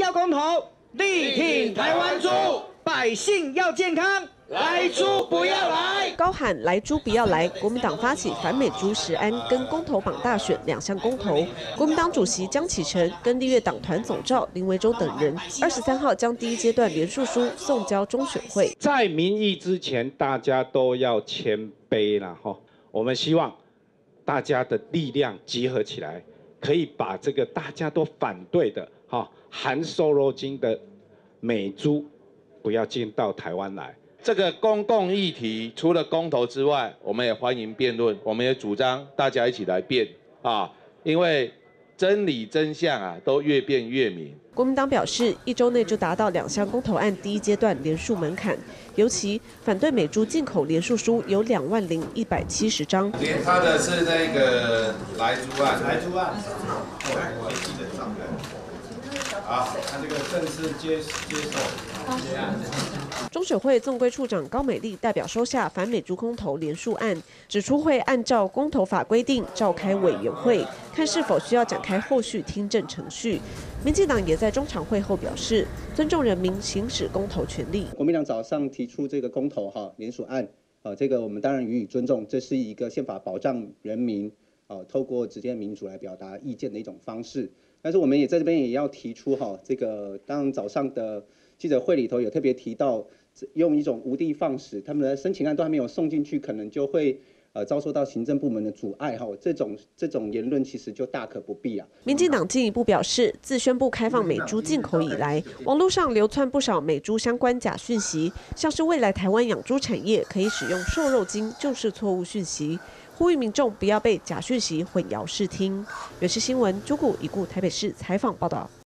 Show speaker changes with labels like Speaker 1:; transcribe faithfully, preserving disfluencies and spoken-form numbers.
Speaker 1: 票公投，力挺台湾猪，百姓要健康，来猪不要来。
Speaker 2: 高喊来猪不要来，国民党发起反美猪食安跟公投榜大选两项公投。国民党主席江启臣跟立院党团总召林维洲等人，二十三号将第一阶段联署书送交中选会。
Speaker 3: 在民意之前，大家都要谦卑啦哈。我们希望大家的力量集合起来，可以把这个大家都反对的哈含瘦肉精的美猪不要进到台湾来。
Speaker 4: 这个公共议题除了公投之外，我们也欢迎辩论，我们也主张大家一起来辩啊，因为真理真相啊都越辩越明。
Speaker 2: 国民党表示，一周内就达到两项公投案第一阶段联署门槛，尤其反对美猪进口联署书有两万零一百七十张。
Speaker 5: 连他的是那个莱猪案，
Speaker 6: 莱猪案，我基本上的。啊，他这个正式接接受接案。
Speaker 2: 中选会纵规处长高美丽代表收下反美猪公投联署案，指出会按照公投法规定召开委员会，看是否需要展开后续听证程序。民进党也在中常会后表示，尊重人民行使公投权利。
Speaker 7: 国民党早上提出这个公投哈联署案，呃，这个我们当然予以尊重，这是一个宪法保障人民呃透过直接民主来表达意见的一种方式。但是我们也在这边也要提出哈，这个当然早上的记者会里头有特别提到，用一种无的放矢，他们的申请案都还没有送进去，可能就会呃遭受到行政部门的阻碍哈，这种这种言论其实就大可不必啊。
Speaker 2: 民进党进一步表示，自宣布开放美猪进口以来，网络上流窜不少美猪相关假讯息，像是未来台湾养猪产业可以使用瘦肉精，就是错误讯息。呼吁民众不要被假讯息混淆视听。原视新闻朱谷一顾台北市采访报道。